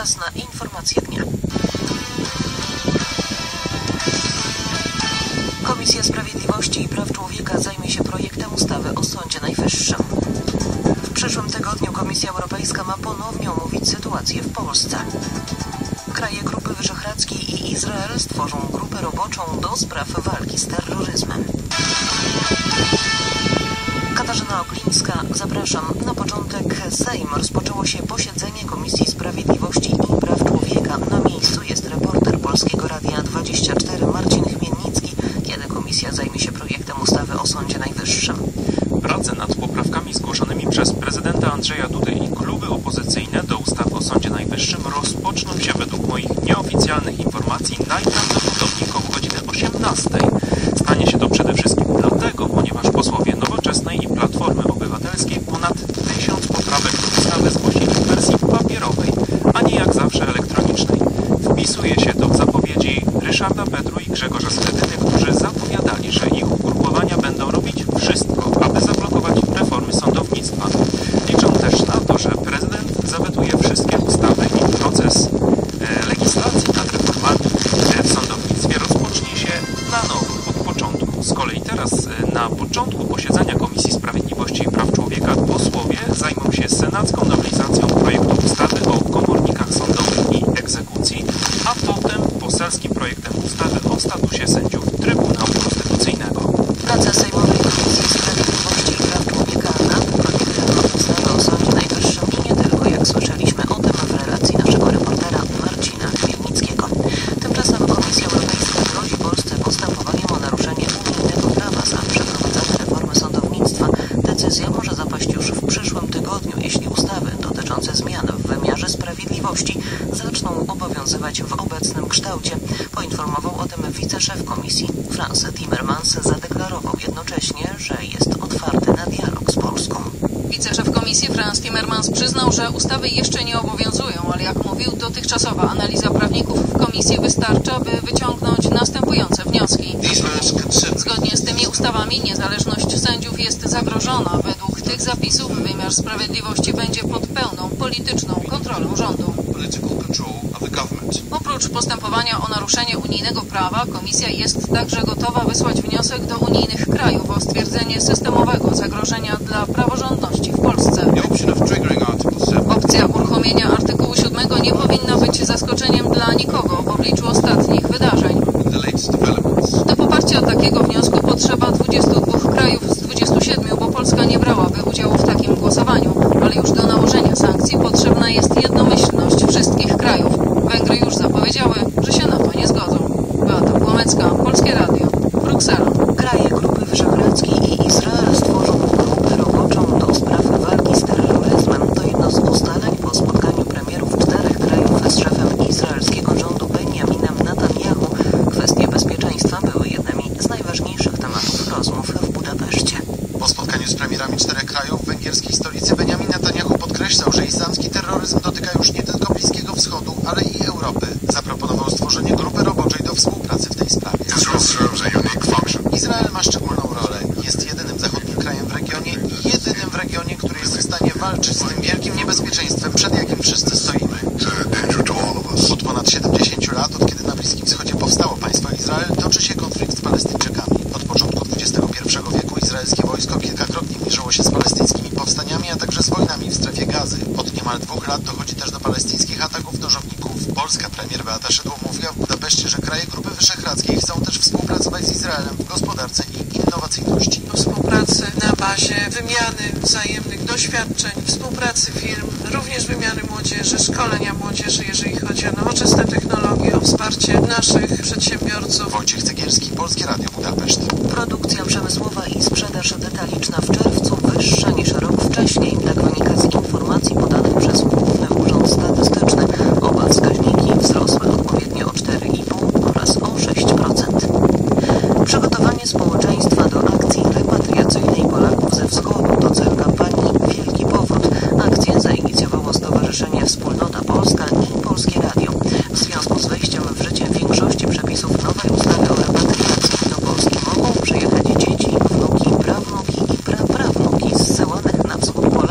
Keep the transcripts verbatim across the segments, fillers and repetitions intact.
Czas na informacje dnia. Komisja Sprawiedliwości i Praw Człowieka zajmie się projektem ustawy o Sądzie Najwyższym. W przyszłym tygodniu Komisja Europejska ma ponownie omówić sytuację w Polsce. Kraje Grupy Wyszehradzkiej i Izrael stworzą grupę roboczą do spraw walki z terroryzmem. Katarzyna Oklińska, zapraszam. Na początek Sejm rozpoczęło się posiedzenie Komisji Sprawiedliwości i Praw Człowieka. Na miejscu jest reporter Polskiego Radia dwadzieścia cztery Marcin Chmielnicki, kiedy komisja zajmie się projektem ustawy o Sądzie Najwyższym. Prace nad poprawkami zgłoszonymi przez prezydenta Andrzeja Dudę i kluby opozycyjne do ustawy o Sądzie Najwyższym rozpoczną się według moich nieoficjalnych informacji najprawdopodobniej koło godziny osiemnastej. Stanie się to przede wszystkim dlatego, ponieważ posłowie Nowoczesnej i Platformy Obywatelskiej ponad tysiąc poprawek do ustawy zgłosili w wersji papierowej, a nie jak zawsze elektronicznej. Wpisuje się to w zapowiedzi Ryszarda Petru i Grzegorza Schetyny, którzy zapowiadali, że ich ugrupowania będą robić wszystko, aby zablokować reformy sądownictwa. Liczą też na to, że prezydent zawetuje wszystkie ustawy i proces e, legislacji nad reformami w sądownictwie rozpocznie się na nowo, od początku. Z kolei teraz e, na początku posiedzenia Komisji Sprawiedliwości i Praw Człowieka posłowie zajmą się senacką nowelizacją projektu ustawy o komornikach sądowych i egzekucji, a potem poselskim projektem ustawy o statusie sędziów Trybunału Konstytucyjnego. Praca Sejmowej Komisji Sprawiedliwości i Praw Człowieka nad projektem ustawy o Sądzie Najwyższym i nie tylko, jak słyszeliśmy o tym w relacji naszego reportera Marcina Chmielnickiego. Tymczasem Komisja Europejska grozi Polsce postępowaniem o naruszenie unijnego prawa za przeprowadzane reformy sądownictwa. Decyzja może zapaść już w przyszłym tygodniu, jeśli ustawy dotyczące zmian w wymiarze sprawiedliwości zaczną obowiązywać w obecnym kształcie. Poinformował o tym wiceszef Komisji Frans Timmermans, zadeklarował jednocześnie, że jest otwarty na dialog z Polską. Wiceszef Komisji Frans Timmermans przyznał, że ustawy jeszcze nie obowiązują, ale jak mówił, dotychczasowa analiza prawników w Komisji wystarcza, by wyciągnąć następujące wnioski. Zgodnie z tymi ustawami niezależność sędziów jest zagrożona. Według tych zapisów wymiar sprawiedliwości będzie pod pełną polityczną kontrolą rządu. Oprócz postępowania o naruszenie unijnego prawa, Komisja jest także gotowa wysłać wniosek do unijnych krajów o stwierdzenie systemowego zagrożenia dla praworządności w Polsce. Opcja uruchomienia artykułu siódmego nie powinna być zaskoczeniem dla nikogo w obliczu ostatnich wydarzeń. Do poparcia takiego wniosku potrzeba dwudziestu dwóch krajów z dwudziestu siedmiu, bo Polska nie brałaby udziału w takim głosowaniu, ale już do nałożenia sankcji potrzebna jest jednomyślność wszystkich krajów. Węgry już zapowiedziały, że się na to nie zgodzą. Beata Płomecka, Polskie Radio, Bruksela. Kraje Grupy Wyszehradzkiej i Izrael stworzą grupę roboczą do spraw walki z terroryzmem. To jedno z ustaleń po spotkaniu premierów czterech krajów z szefem izraelskiego rządu Benjaminem Netanyahu. Kwestie bezpieczeństwa były jednymi z najważniejszych tematów rozmów w Budapeszcie. Po spotkaniu z premierami czterech krajów w węgierskiej stolicy Benjamin Netanyahu podkreślał, że islamski terroryzm dotyka już nie tylko Bliskiego Wschodu, ale i Europy. Zaproponował stworzenie grupy roboczej do współpracy w tej sprawie. Izrael ma szczególną rolę. Jest jedynym zachodnim krajem w regionie i jedynym w regionie, który jest w stanie walczyć z tym wielkim niebezpieczeństwem, przed jakim wszyscy stoimy. Od ponad siedemdziesięciu lat, od kiedy na Bliskim Wschodzie powstało państwo Izrael, toczy się konflikt z Palestyńczykami. Od początku dwudziestego pierwszego wieku izraelskie wojsko kilkakrotnie mierzyło się z palestyńskimi powstaniami, a także z wojnami w strefie Gazy. Od niemal dwóch lat dochodzi też do palestyńskich ataków nożowników. Polska premier Beata Szydło mówiła w Budapeszcie, że kraje Grupy Wyszehradzkiej chcą też współpracować z Izraelem w gospodarce i innowacyjności. Współpracy na bazie wymiany wzajemnych doświadczeń, współpracy firm, również wymiany młodzieży, szkolenia młodzieży, jeżeli chodzi o nowoczesne technologie, o wsparcie naszych przedsiębiorców. Wojciech Cegielski, Polskie Radio, Budapeszt. Produkcja przemysłowa i sprzedaż detaliczna w czerwcu wyższa niż rok wcześniej. Tak wynika z informacji podanych przez Główny Urząd Statystyczny. Oba wskaźniki wzrosły odpowiednio o cztery i pół oraz o sześć procent. Przygotowanie społeczeństwa do akcji repatriacyjnej Polaków ze wschodu to cel kampanii Wielki Powrót. Akcję zainicjowało Stowarzyszenie Wspólnota Polska i Polskie Radio. W związku z wejściem w życie większości przepisów nowej ustawy o repatriacji do Polski mogą przyjechać dzieci, wnuki, prawnuki i praprawnuki zsyłanych na wschód Polaków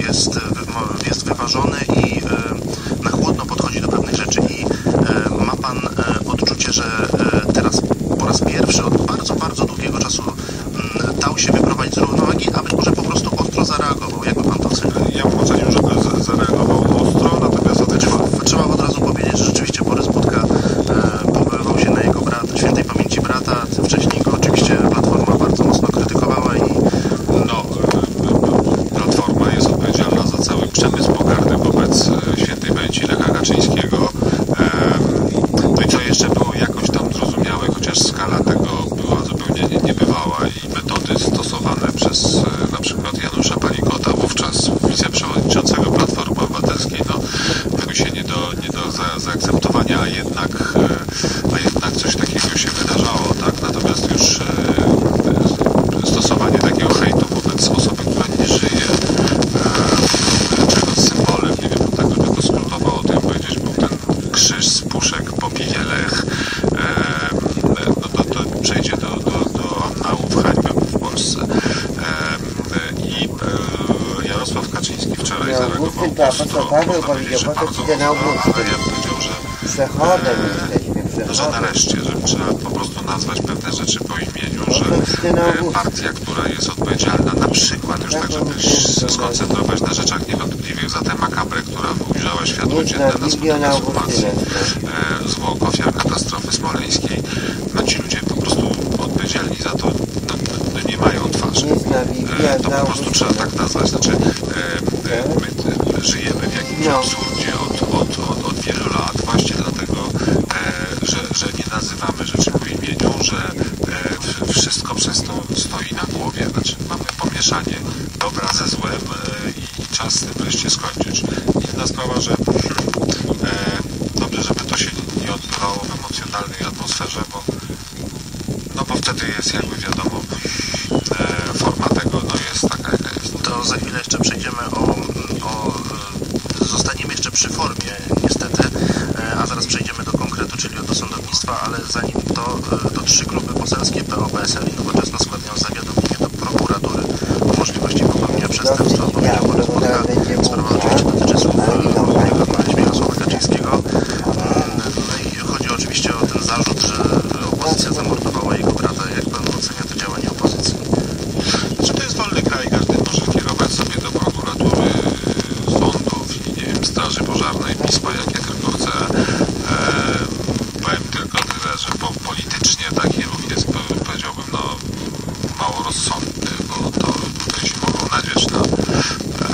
jest, jest wyważony i na chłodno podchodzi do pewnych rzeczy. I ma pan odczucie, że teraz po raz pierwszy od bardzo, bardzo długiego czasu dał się wyprowadzić z równowagi, a być może po prostu ostro zareagował. Jakby pan to ocenił? Ja bym ocenił, że zareagował ostro, natomiast trzeba, trzeba od razu powiedzieć, że rzeczywiście Borys Budka e, powoływał się na jego brat, świętej pamięci brata. Wcześniej go oczywiście Platforma bardzo mocno krytykowała i no, Platforma jest odpowiedzialna za cały przemysł pogardy wobec świętej pamięci Lecha Kaczyńskiego. No i to jeszcze było jakoś tam zrozumiałe, chociaż skala tego była zupełnie niebywała i metody stosowane przez na przykład Janusza Palikota, wówczas wiceprzewodniczącego Platformy Obywatelskiej, no tego się nie do, nie do za, zaakceptowania, a jednak, a jednak coś takiego się wydarzało, tak? Natomiast już stosowanie takiego hejtu wobec osoby, która nie żyje, czego symbolem, nie wiem, tak żeby to skrótowo o tym powiedzieć, był ten krzyż z puszek po piwie Lech, no to, to przejdzie do, do, do annałów hańby w Polsce. I Jarosław Kaczyński wczoraj zareagował ostro, można powiedzieć, że bardzo ostro, ale ja powiedział, że, e, że nareszcie, że trzeba po prostu nazwać pewne rzeczy po imieniu, że e, partia, która jest odpowiedzialna na przykład, już tak, żeby się skoncentrować na rzeczach niewątpliwych, za tę makabrę, która ujrzała światło dzienne na skutek ekshumacji e, zwłok ofiar katastrofy smoleńskiej, no ci ludzie po prostu odpowiedzialni za to no, no nie mają twarzy. E, to po prostu trzeba tak nazwać. Znaczy, e, e, my żyjemy w jakimś absurdzie od, od, od, od wielu lat, właśnie dlatego, e, że, że nie nazywamy rzeczy po imieniu, że e, wszystko przez to stoi na głowie. Znaczy, mamy pomieszanie dobra ze złem e, i czas z tym wreszcie skończyć. Inna sprawa, że e, dobrze, żeby to się nie odbywało w emocjonalnej atmosferze, bo no bo wtedy jest, jakby wiadomo, e, forma tego no jest taka, jaka jest. To za chwilę jeszcze przejdziemy o, o zostaniemy jeszcze przy formie niestety, a zaraz przejdziemy do konkretu, czyli do sądownictwa, ale zanim to, to trzy kluby poselskie P O, P S L i Nowoczesna składają zawiadomienie do prokuratury o możliwości popełnienia przestępstwa, powiedział Borys Budka. Sprawa oczywiście dotyczy słów Jarosława Kaczyńskiego. No i chodzi oczywiście o ten zarzut, że opozycja zamordowała jego brata. Jak pan ocenia to działanie opozycji? Czy to jest wolny kraj, każdy może kierować sobie do prokuratury, sądów i nie wiem, straży pożarnej, pisma, jakie tylko chce. E, powiem tylko tyle, że po, politycznie taki ruch jest, powiedziałbym, no mało rozsądny, bo to tutaj się mogą nadzieć na, e,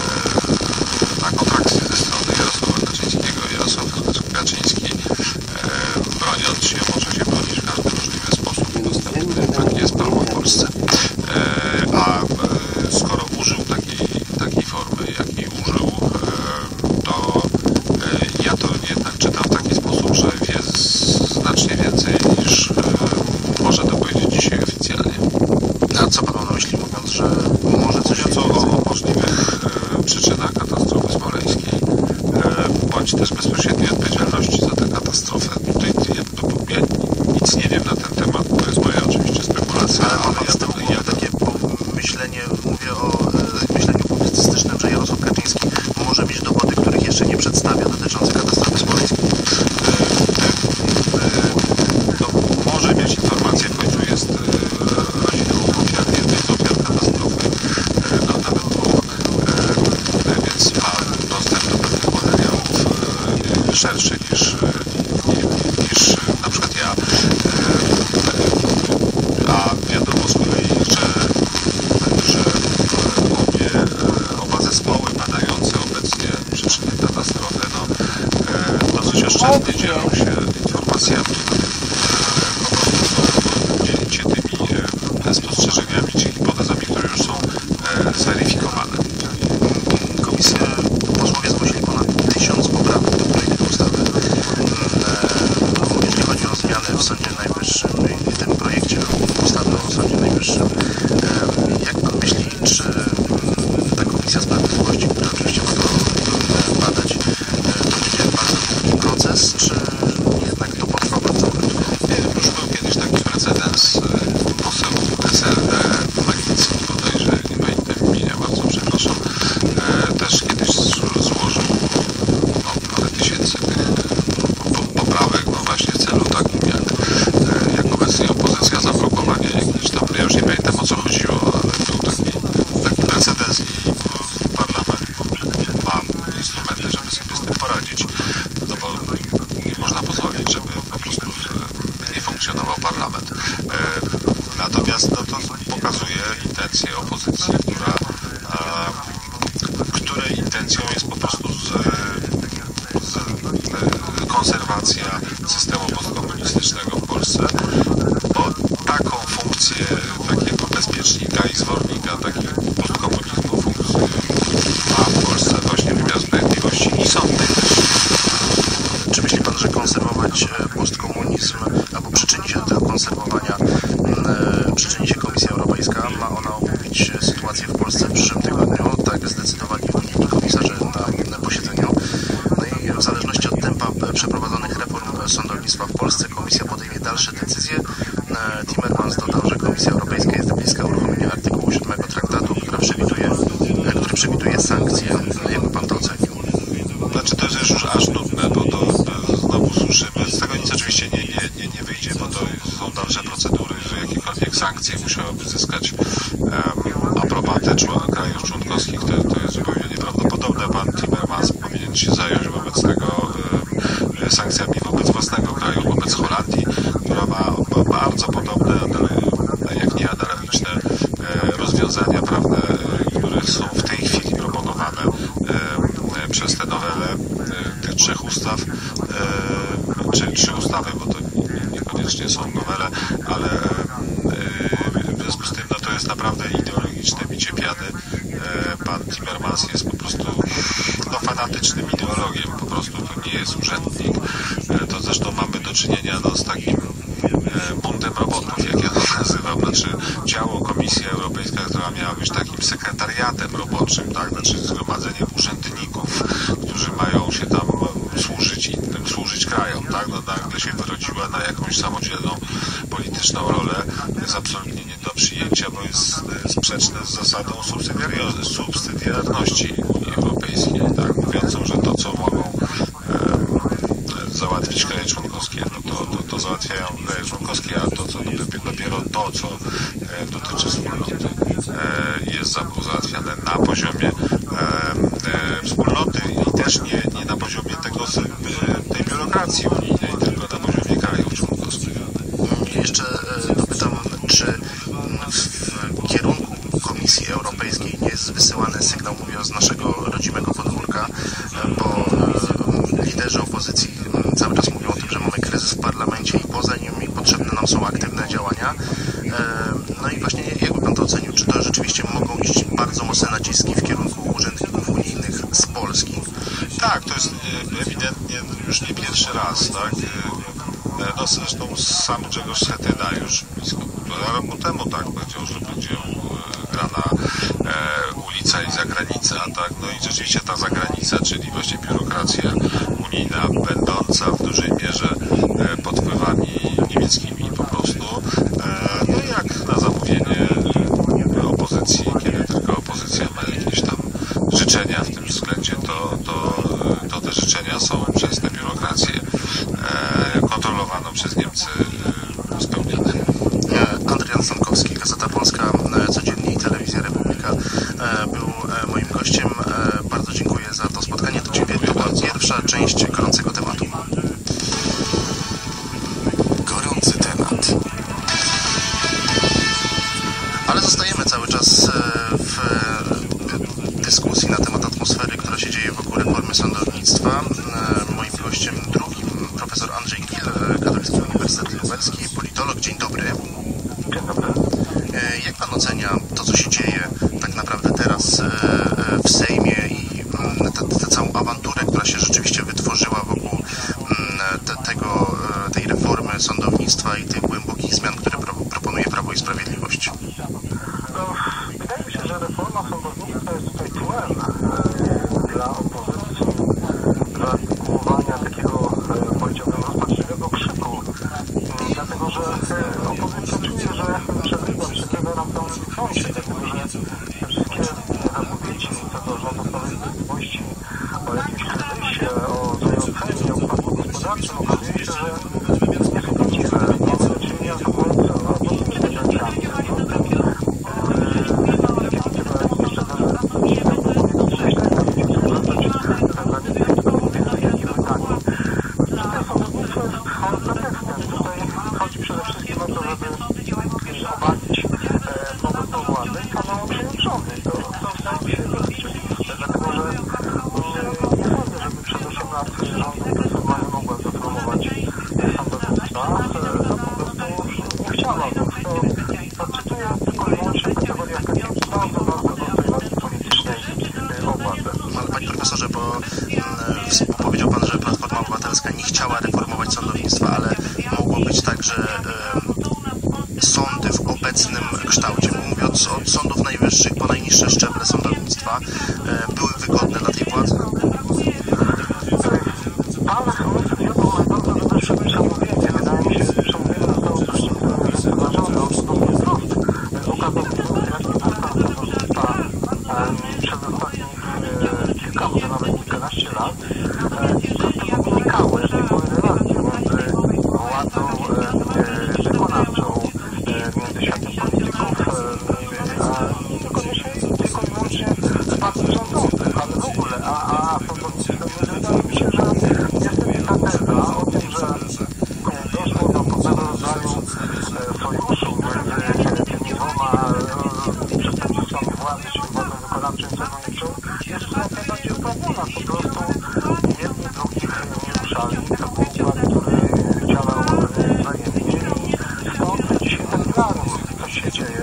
na kontrakcję ze strony Jarosława Kaczyńskiego. Jarosław Kaczyński e, broniąc się może się bronić w każdy możliwy sposób dostępny. Tak jest prawo w Polsce. E, a e, skoro użył takiej, takiej formy, jakiej użył, e, to e, ja to jednak czytam w taki sposób, że wie znacznie więcej niż e, może to powiedzieć dzisiaj oficjalnie. A co pan ma na myśli, mówiąc, że może coś Mówiąc o, o możliwych e, przyczynach katastrofy smoleńskiej, e, bądź też bezpośredniej odpowiedzialności za tę katastrofę. Tutaj ja, to, ja nic nie wiem na ten temat, to jest moja oczywiście spekulacja, ale, ale ja z tyłu ja takie myślenie, mówię o e, myśleniu publicystycznym, że Jarosław Kaczyński może mieć dowody, których jeszcze nie przedstawia, dotyczące katastrofy smoleńskiej. E, e, no, może mieć informację, w końcu jest e, rodziną ofiar, jednej z ofiar katastrofy, e, no, nawet dwóch, e, więc ma dostęp do pewnych materiałów e, szerszy niż, niż na przykład ja. A wiadomo z kolei, że, że obie, oba zespoły badające obecnie przyczyny katastrofy no, dosyć oszczędnie dzielą się informacjami. Po prostu dzielić się tymi spostrzeżeniami czy hipotezami, które już są zweryfikowane. Komisja, posłowie zgłosili ponad tysiąc poprawek do projektu ustawy. Jeżeli chodzi o zmiany w Sądzie Najwyższym i w tym projekcie ustawy o Sądzie Najwyższym, jak pan myśli, czy ta Komisja Sprawiedliwości, która oczywiście ma to badać, to będzie bardzo długi proces, czy jednak to potrwa bardzo krótko? Już był kiedyś taki precedens, poseł S L D Magnicki bodajże, nie pamiętam imienia, bardzo przepraszam, Natomiast no, to pokazuje intencję opozycji, która, a, której intencją jest po prostu z, z, konserwacja systemu postkomunistycznego w Polsce, bo taką funkcję takiego bezpiecznika i zwornika takiego postkomunizmu funkcję ma w Polsce właśnie wymiar sprawiedliwości i sąd najwyższy. Czy myśli Pan, że konserwować postkomunizm albo przyczyni się do tego konserwowania e, przyczyni się Komisja Europejska? Ma ona omówić sytuację w Polsce w przyszłym tygodniu? Tak zdecydowali unijni komisarze na, na posiedzeniu. No i w zależności od tempa przeprowadzonych reform sądownictwa w Polsce Komisja podejmie dalsze decyzje. E, Timmermans dodał, że Komisja Europejska jest bliska uruchomienia artykułu siódmego traktatu, który przewiduje, e, który przewiduje sankcje. Jakby Pan to ocenił? Znaczy to jest już aż nudne, bo to, to znowu słyszymy. Z tego nic oczywiście nie, nie, nie, nie wyjdzie, bo to są dalsze procedury, że jakiekolwiek sankcje musiałyby zyskać um, aprobatę krajów członkowskich. To, to jest zupełnie nieprawdopodobne. Pan Timmermans powinien się zająć wobec tego um, sankcjami wobec własnego kraju, wobec Holandii, która ma bardzo podobne, jak nie analogiczne rozwiązania prawne, które są w tej chwili proponowane przez te nowele tych trzech ustaw, czy trzy ustawy, bo to niekoniecznie są nowele, ale w związku z tym no, to jest naprawdę ideologiczne bicie piany. Pan Timmermans jest po prostu no, fanatycznym ideologiem, po prostu to nie jest urzędnik. To zresztą mamy do czynienia no, z takim buntem robotów, jak ja to nazywam, znaczy ciało Komisja Europejska, która miała być takim sekretariatem roboczym, tak, znaczy zgromadzeniem urzędników, którzy mają się tam służyć innym, służyć krajom, tak, no nagle się wyrodziła na jakąś samodzielną polityczną rolę, jest absolutnie nie do przyjęcia, bo jest sprzeczne z zasadą subsydiarności Unii Europejskiej, tak, mówiącą, że to, co mogą załatwić kraje członkowskie, no to, to, to załatwiają kraje członkowskie, a to, co dopiero to, co dotyczy wspólnoty, jest załatwiane na poziomie wspólnoty i też nie, nie na poziomie tego, tej biurokracji unijnej, tylko na poziomie krajów członkowskich. Jeszcze dopytam, czy w kierunku Komisji Europejskiej nie jest wysyłany sygnał, mówiąc z naszego rodzimego podwórka, bo liderzy opozycji cały czas mówią o tym, że mamy kryzys w parlamencie i poza nim i potrzebne nam są aktywne działania. No i właśnie jakby Pan to ocenił, czy to rzeczywiście mogą iść bardzo mocne naciski w kierunku urzędników unijnych z Polski? Tak, to jest ewidentnie już nie pierwszy raz, tak? No zresztą sam Grzegorz Schetyna już blisko półtora roku temu tak powiedział, że będzie grana e, ulica i zagranica, tak? No i rzeczywiście ta zagranica, czyli właśnie biurokracja unijna, będąca w dużej mierze e, pod wpływami niemieckimi po prostu. E, no jak na zamówienie e, opozycji, kiedy tylko opozycja ma jakieś tam życzenia w tym względzie, to, to, to te życzenia są przez tę biurokrację e, kontrolowaną przez Niemcy e, spełniane. Adrian Stankowski, Gazeta Polska, Codziennie i Telewizja Republika był moim gościem. Bardzo dziękuję za to spotkanie. Do Ciebie to była pierwsza część gorącego tematu. Gorący temat. Ale zostajemy cały czas w dyskusji na temat atmosfery, która się dzieje wokół reformy sądownictwa. Moim gościem drugim profesor Andrzej Gil, Katolicki Uniwersytet Lubelski, politolog. Dzień dobry. Dzień dobry. Jak Pan ocenia to, co się dzieje tak naprawdę teraz w Sejmie i tę całą awanturę, która się rzeczywiście wytworzyła wokół te, tego, tej reformy sądownictwa i tych głębokich zmian, które pro, proponuje Prawo i Sprawiedliwość? No, wydaje mi się, że reforma sądownictwa jest tutaj tłem dla opozycji, dla artykułowania takiego, powiedziałbym, rozpaczliwego krzyku. Dlatego, że opozycja czuje, że przegrywa, przegrywa na pełnym froncie, dlatego, że te wszystkie zapowiedzi co do rządu sprawiedliwości o jakimś kryzysie, o zająceniu, o upadku gospodarczym, okazuje się, że nie są prawdziwe. Mamy do czynienia z mocnymi tendencjami, chodzi przede wszystkim o to, żeby obawić przyjęty w obecnym kształcie. Mówię od, od sądów najwyższych po najniższe szczeble sądownictwa, były wygodne dla tej władzy? Pan Wiodło ma bardzo dobre przemówienie. Wydaje mi się, że przemówienie zostało lekceważone od podobnych prost. Ukazał się, jakie postęp sądownictwa przez ostatnich kilka, może nawet kilkanaście lat. I co z tego wynikało, jakie były relacje między władzą wykonawczą, między światem polityków, a niekoniecznie tylko i wyłącznie partii rządzących, ale w ogóle, a, a sądownictwo. Wydaje mi się, że niestety ta teza o tym, że doszło do pewnego rodzaju sojuszu między tymi dwoma przedstawicielami władzy, czyli władzą wykonawczą i sądowniczą, jest jak najbardziej uprawniona. Po prostu jedni drugich nie ruszali. To był układ, który działał wzajemnie i stąd dzisiaj ten alarm, co się dzieje.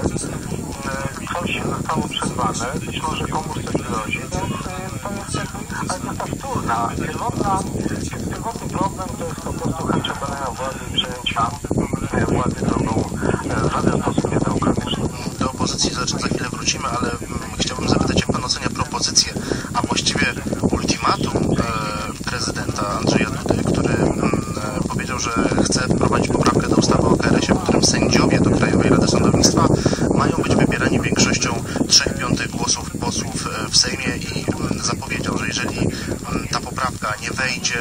Coś zostało przerwane, być może komuś coś grozi, więc to jest jakby, ale to jest ta wtórna, pierwotna, pierwotny problem to jest po prostu chęć obalenia władzy i przejęcia władzy drogą w żaden sposób niedemokratyczną. Do opozycji za, za chwilę wrócimy, ale mm, chciałbym zapytać, jak pan ocenia propozycję, a właściwie ultimatum e, prezydenta Andrzeja Dudy, który mm, powiedział, że chce wprowadzić poprawkę do ustawy o K R S ie, w którym sędziowie do Krajowej Rady Sądownictwa mają być wybierani większością trzech piątych głosów posłów w Sejmie i zapowiedział, że jeżeli ta poprawka nie wejdzie,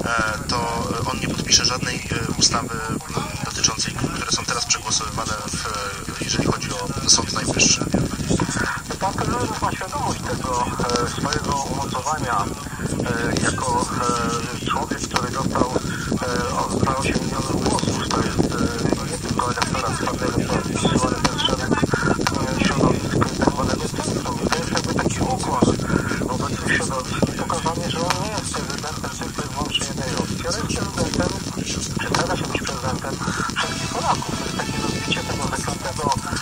to on nie podpisze żadnej ustawy dotyczącej, które są teraz przegłosowywane, w, jeżeli chodzi o Sąd Najwyższy. Pan prezydent ma świadomość tego swojego umocowania jako człowiek, który dostał od osiem milionów głosów. To jest nie tylko elektorat twardego PiSu, ale też szereg środowisk tak zwanego centrum. To jest jakby taki ukłon wobec tych środowisk i pokazanie, że on nie jest prezydentem tylko i wyłącznie jednej opcji, ale jest prezydentem, czy stara się być prezydentem wszystkich Polaków. To jest takie rozbicie tego zaklętego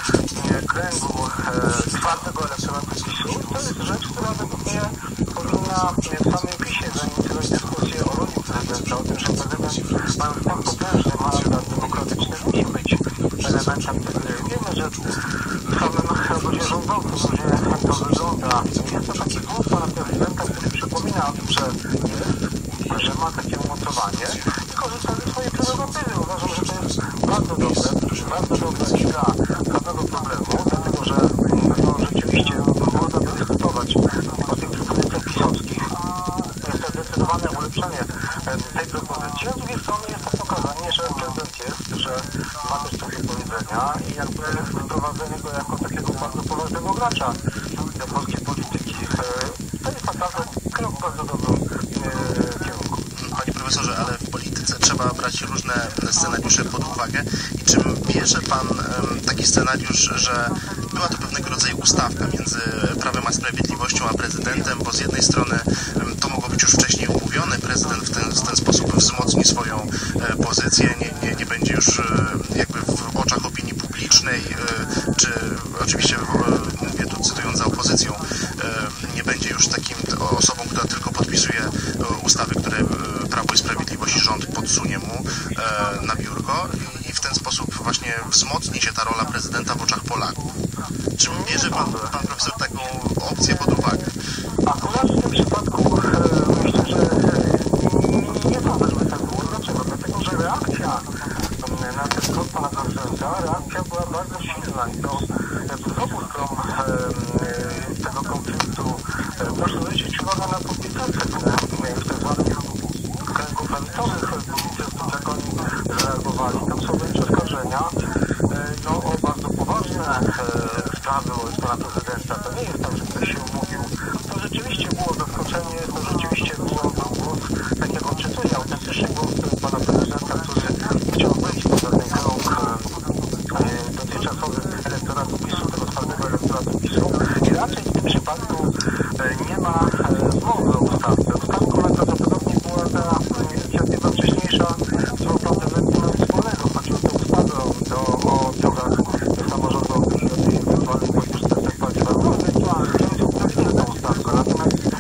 kręgu twardego elektoratu PiSu. To jest rzecz, która według mnie powinna w samym PiSie zainicjować dyskusję o roli prezydenta, o tym, że prezydent mając tak potężny mandat demokratyczny musi być elementem tej gry. Wiemy, że w samym obozie rządzącym ludzie jak to wygląda. Jest to taki głos pana prezydenta, który przypomina o tym, że jest, że ma takie umocowanie i korzysta ze swojej prerogatywy. Uważam, że to jest bardzo dobre, bardzo dobra liga żadnego problemu, dlatego że no, rzeczywiście można dyskutować o tych propozycjach pisowskich. Jest to zdecydowane ulepszenie tej propozycji, a z drugiej strony jest to pokazanie, że prezydent jest, że ma też coś do powiedzenia i jakby wprowadzenie go jako takiego bardzo poważnego gracza do polskiej polityki. To jest naprawdę krok w bardzo dobrym kierunku. Panie profesorze, ale w polityce trzeba brać różne scenariusze pod uwagę i czy bierze pan um, taki scenariusz, że była to pewnego rodzaju ustawka między Prawem a Sprawiedliwością a prezydentem, bo z jednej strony um, to mogło być już wcześniej umówione, prezydent w ten, w ten sposób wzmocni swoją e, pozycję, nie, nie, nie będzie już e, jakby w oczach opinii publicznej, e, czy oczywiście e, mówię tu cytując za opozycją, e, nie będzie już takim osobą, która tylko podpisuje e, ustawy, które e, Prawo i Sprawiedliwość i rząd podsunie mu e, na biurko i w ten sposób właśnie wzmocni się ta rola prezydenta w oczach Polaków. Czy bierze pan, pan profesor taką opcję pod uwagę? Akurat w tym przypadku e, myślę, że e, nie sądzę, żeby tak było. Dlaczego? Dlatego, że reakcja e, na ten skok pana prezydenta, reakcja była bardzo silna i to jakby z obu stron e, e, tego konfliktu e, proszę zwrócić uwagę na publikacje, które w tak zwanych kręgów lewicowych publicystów, jak oni zareagowali. Tam są wręcz oskarżenia e, no, o bardzo poważne e, sprawy wobec pana prezydenta. To nie jest tak, że ktoś się umówił. To rzeczywiście było zaskoczenie, to rzeczywiście było głos, tak jak odczytuje, autentyczny głos pana prezydenta, który chciał być poza ten krąg e, dotychczasowy elektoratu PiSu, tego twardego elektoratu PiSu i raczej w tym przypadku e, nie ma e, zmowy o ustawce. Ustawką najprawdopodobniej była ta inicjatywa wcześniejsza, którą pan prezydent nie ma nic wspólnego. Chodzi o tę ustawę o, o drogach samorządowych i o tej ewentualnej podwyżce płacy. No, ewentualnie to jest tą ustawkę. Natomiast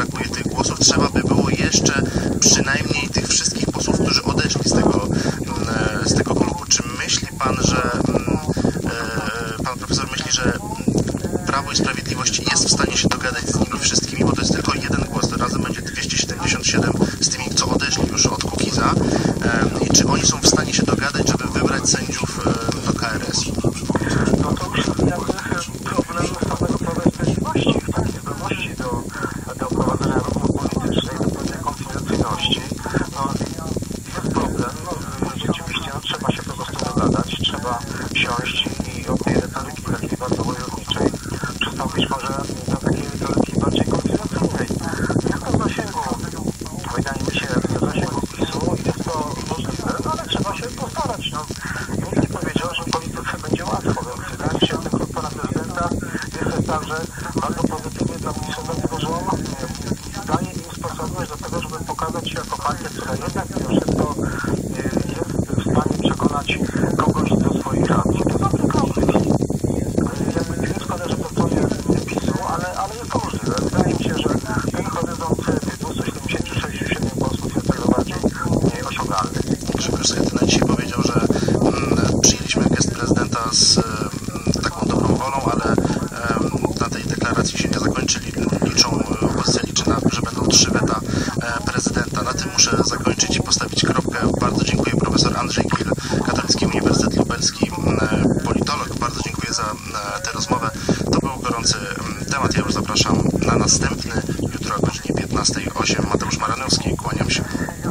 brakuje tych głosów. Trzeba by było jeszcze przynajmniej tych wszystkich posłów, którzy odeszli z tego, z tego klubu. Czy myśli pan, że pan profesor myśli, że Prawo i Sprawiedliwość jest w stanie się dogadać z nimi wszystkimi, bo to jest tylko jeden głos, to razem będzie dwieście siedemdziesiąt siedem z tymi, co odeszli już od Kukiza. I czy oni są w stanie się dogadać, żeby wybrać sędziów do K R S-u? No to już jest jakby problem samego Prawa i Sprawiedliwości, w takiej zdolności do, do prowadzenia ruchu politycznej, do pewnej konfidentyczności. No jest problem, no rzeczywiście no, trzeba się po prostu dogadać, trzeba siąść i od tej retoryki takiej bardzo wojowniczej przystąpić może do takiej retoryki bardziej konfidentycznej. Jest to w zasięgu, wydaje mi się, w zasięgu PiS-u, jest to możliwe, no, ale trzeba się postarać. No. Nikt nie powiedział, że w polityce będzie łatwo, więc wydaje mi się, że ten klub pana prezydenta jest też także bardzo pozytywnie dla PiS-u, dlatego że on daje im sposobność do tego, żeby pokazać się jako partię, która jednak mimo wszystko jest w stanie przekonać kogoś do swoich racji. To dobry krok. Jakby nie szkoda, że po stronie PiS-u, ale, ale jest to możliwe. Wydaje mi się, że ten horyzont tych dwieście siedemdziesiąt sześć siedem posłów jest jak najbardziej osiągalny. Grzegorz Schetyna dzisiaj powiedział, że mm, przyjęliśmy gest prezydenta z mm, taką dobrą wolą, ale mm, na tej deklaracji się nie zakończyli. Liczą, opozycja liczy na, że będą trzy weta e, prezydenta. Na tym muszę zakończyć i postawić kropkę. Bardzo dziękuję, profesor Andrzej Gil, Katolicki Uniwersytet Lubelski, mm, politolog. Bardzo dziękuję za e, tę rozmowę. To był gorący mm, temat. Ja już zapraszam na następny. Jutro o godzinie piętnastej osiem. Mateusz Maranowski. Kłaniam się.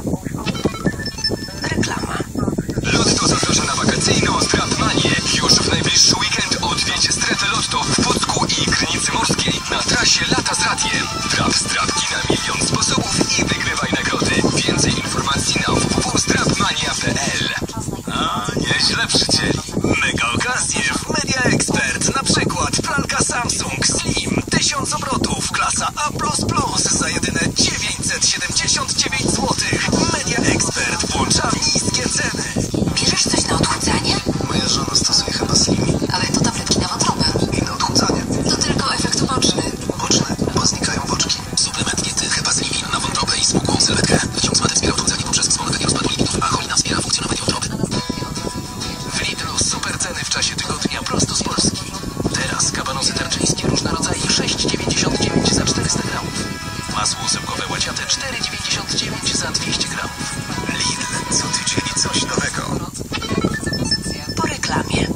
Reklama. Lotto zaprasza na wakacyjną Strapmanię. Już w najbliższy weekend odwiedź strefę Lotto w Pucku i Krynicy Morskiej na trasie Lata z Radiem. Traf strapki na milion sposobów i wygrywaj nagrody. Więcej informacji na w w w kropka strapmania kropka p l. A, nieźle przycięli. Mega okazje w Media Expert. Na przykład pralka Samsung Slim tysiąc obrotów, klasa A plus plus za jedyne dziewięćset siedemdziesiąt dziewięć złotych. Media Expert włącza niskie ceny. Bierzesz coś na odchudzanie? Moja żona stosuje chyba Slim. Ale to tabletki na wątrobę. I na odchudzanie. To tylko efekt uboczny. Boczne, bo znikają boczki. Suplement diety Hepazlimin na wątrobę i smukłą sylwetkę. Wyciąg z matek wspiera odchudzanie poprzez wspomaganie rozpadu lipidów, a cholina wspiera funkcjonowanie wątroby. W Lidlu super ceny w czasie tygodnia prosto z Polski. Teraz kabanosy tarczyńskie różne rodzaje sześć dziewięćdziesiąt dziewięć za czterysta gramów. Masło osypkowe łaciate cztery dziewięćdziesiąt dziewięć za dwieście gramów. Lidl, co tydzień i coś nowego. Po reklamie.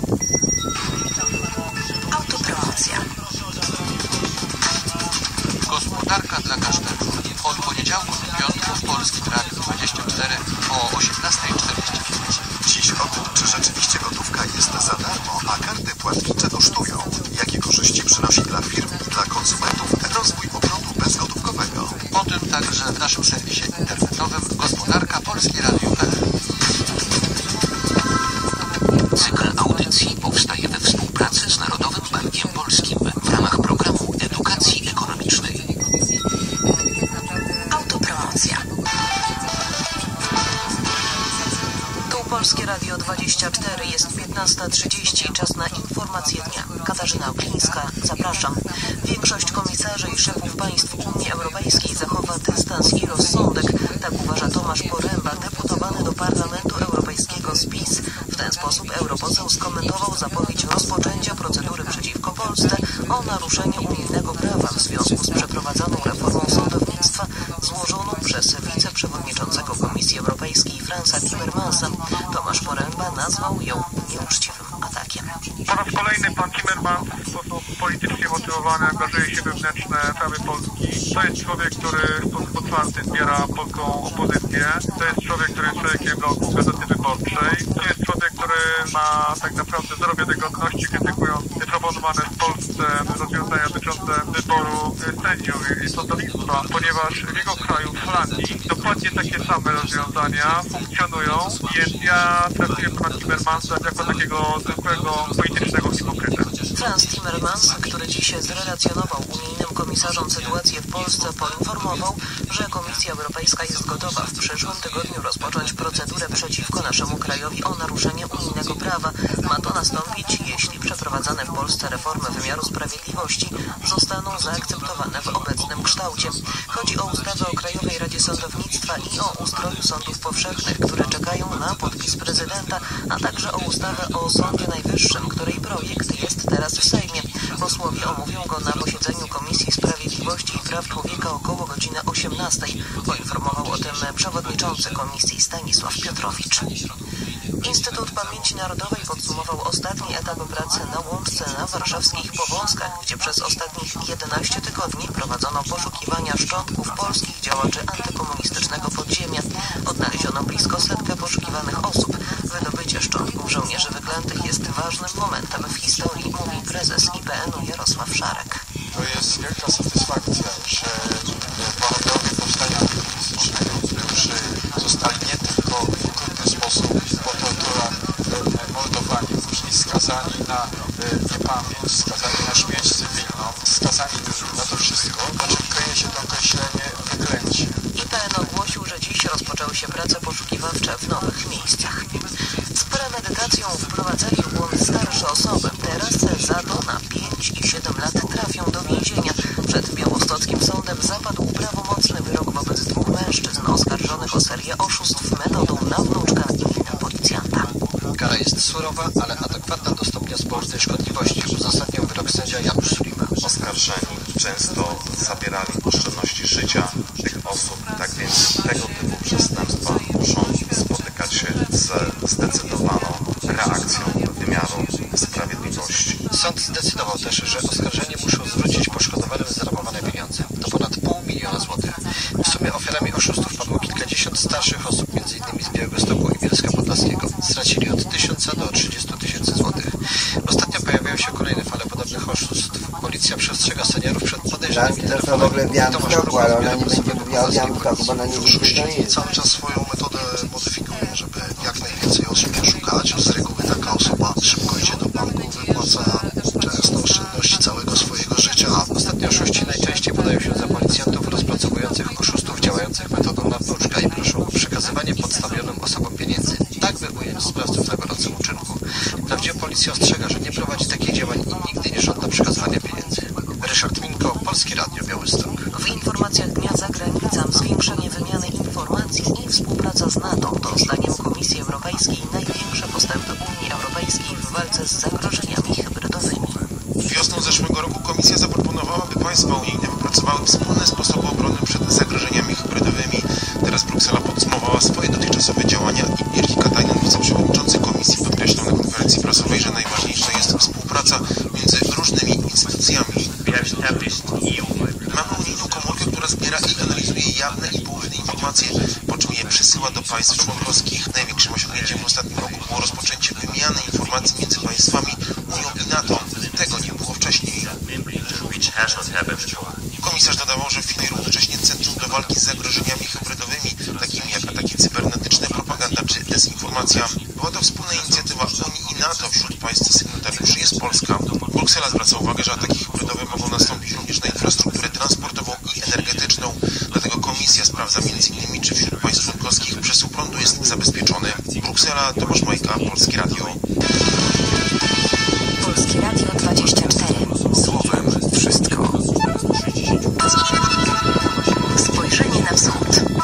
Autopromocja. Gospodarka dla każdego. Od poniedziałku do piątku w Polskim Radiu dwadzieścia cztery o osiemnastej czterdzieści pięć. Dziś o tym, czy rzeczywiście gotówka jest za darmo, a karty płatnicze kosztują. Jakie korzyści przynosi dla firm i dla konsumentów rozwój obrotu bezgotówkowego. O tym także w naszym serwisie internetowym Gospodarka Polskie Radio kropka p l. Cykl audycji powstaje we współpracy z Narodowym Bankiem Polskim w ramach programu edukacji ekonomicznej. Autopromocja. Tu Polskie Radio dwadzieścia cztery, jest piętnasta trzydzieści, czas na informacje dnia. Katarzyna Oglińska, zapraszam. Większość komisarzy i szefów państw Unii Europejskiej zachowa dystans i rozsądek. Tak uważa Tomasz Poręba, deputowany do Parlamentu Europejskiego z PiS. W ten sposób europoseł skomentował zapowiedź rozpoczęcia procedury przeciwko Polsce o naruszenie unijnego prawa w związku z przeprowadzoną reformą sądownictwa złożoną przez wiceprzewodniczącego Komisji Europejskiej Fransa Timmermansa. Tomasz Poręba nazwał ją nieuczciwym atakiem. Po raz kolejny pan Timmermans w sposób politycznie motywowany angażuje się we wewnętrzne sprawy Polski. To jest człowiek, który w sposób otwarty wspiera polską opozycję. To jest człowiek, który jest człowiekiem roku Gazety Wyborczej. To jest człowiek, który ma tak naprawdę zero wiarygodności, krytykując proponowane w Polsce rozwiązania dotyczące wyboru sędziów i sądownictwa, ponieważ w jego kraju, w Holandii, dokładnie takie same rozwiązania funkcjonują, więc ja traktuję pana Timmermansa jako takiego zwykłego politycznego hipokrytę. Frans Timmermans, który dziś zrelacjonował unijnym komisarzom sytuację w Polsce, poinformował poinformował, że Komisja Europejska jest gotowa w przyszłym tygodniu rozpocząć procedurę przeciwko naszemu krajowi o naruszenie unijnego prawa. Ma to nastąpić, jeśli przeprowadzane w Polsce reformy wymiaru sprawiedliwości zostaną zaakceptowane w obecnym kształcie. Chodzi o ustawę o Krajowej Radzie Sądownictwa i o ustroju sądów powszechnych, które czekają na podpis prezydenta, a także o ustawę o Sądzie Najwyższym, której projekt jest teraz w Sejmie. Posłowie omówią go na posiedzeniu Komisji Sprawiedliwości i Praw Człowieka około godziny osiemnastej. Poinformował o tym przewodniczący komisji Stanisław Piotrowicz. Instytut Pamięci Narodowej podsumował ostatni etap pracy na łączce na warszawskich Powązkach, gdzie przez ostatnich jedenaście tygodni prowadzono poszukiwania szczątków polskich działaczy antykomunistycznego podziemia. Odnaleziono blisko setkę poszukiwanych osób. Wydobycie szczątków żołnierzy wyklętych jest ważnym momentem w historii, mówi prezes I P N u Jarosław Szarek. To jest wielka satysfakcja, że bohaterowie powstania antykomunistycznego, którzy zostali nie tylko w okrutny sposób po torturach mordowani, później skazani na niepamięć, skazani na śmierć cywilną, skazani na to wszystko, na czym kryje się to określenie wyklęci. I P N ogłosił, że dziś rozpoczęły się prace poszukiwawcze w nowych miejscach. Z premedytacją wprowadzali w błąd starsze osoby. Teraz za to na pięć i siedem lat trafią do więzienia. Przed białostockim sądem zapadł prawomocny wyrok wobec dwóch mężczyzn oskarżonych o serię oszustw metodą na wnuczka i winy policjanta. Kara jest surowa, ale adekwatna do stopnia społecznej szkodliwości, uzasadniał wyrok sędzia Janusz Sulima. Oskarżeni często zabierali oszczędności życia tych osób, tak więc tego typu przestępstwa muszą spotykać się z zdecydowaną reakcją wymiaru sprawiedliwości. Sąd zdecydował też, że oskarżeni muszą zwrócić poszkodowanym zarabowane pieniądze. To ponad pół miliona złotych. W sumie ofiarami oszustów padło kilkadziesiąt starszych osób, między innymi z Białegostoku i Bielska Podlaskiego. Stracili od tysiąca do trzydziestu tysięcy złotych. Ostatnio pojawiają się kolejne fale podobnych oszustw. Policja przestrzega seniorów przed podejrzeniami telefonowymi. Ale ona nie będzie mówiła o Białymstoku, bo ona nie wie, gdzie to jest. Cały czas swoją metodę modyfikują, żeby jak najwięcej osób szukać. Z reguły taka osoba szybko idzie do banku, wypłaca często oszczędności całego swojego życia. Ostatnio oszuści najczęściej podają się za policjantów rozpracowujących oszustów działających metodą na wnuczka i proszą o przekazywanie podstawionym osobom pieniędzy. Tak by ująć sprawców na gorącym uczynku. Wprawdzie policja ostrzega, że nie prowadzi takich działań i nigdy nie żąda przekazywania pieniędzy. Ryszard Minko, Polskie Radio Białystok. W informacjach dnia za granicą zwiększenie wymiany informacji i współpraca z NATO to zdaniem Komisji Europejskiej największe postępy Unii Europejskiej w walce z zagrożeniami hybrydowymi. Wiosną zeszłego roku Komisja zaproponowała, by państwa unijne wypracowały wspólne sposoby obrony przed zagrożeniami hybrydowymi. Teraz Bruksela podsumowała swoje dotychczasowe działania i Jyrki Katainen, wiceprzewodniczący Komisji, podkreślał na konferencji prasowej, że najważniejsza jest współpraca między różnymi instytucjami. Mamy unijną komórkę, która zbiera i analizuje jawne i poufne informacje, po czym je przesyła do państw członkowskich. Największym osiągnięciem w ostatnim roku było rozpoczęcie wymiany informacji między państwami Unią i NATO. Tego nie było wcześniej. Komisarz dodawał, że w Finii równocześnie Centrum do Walki z Zagrożeniami Hybrydowymi, takimi jak ataki cybernetyczne, propaganda czy dezinformacja. Była to wspólna inicjatywa Unii i NATO. Wśród państw sygnatariuszy jest Polska. Bruksela zwraca uwagę, że ataki hybrydowe mogą nastąpić również na infrastrukturę transportową i energetyczną. Dlatego Komisja sprawdza między innymi, czy wśród państw członkowskich przesył prądu jest zabezpieczony. Bruksela, Tomasz Majka, Polskie Radio. Polskie Radio dwadzieścia cztery. Słowem wszystko. Spojrzenie na wschód.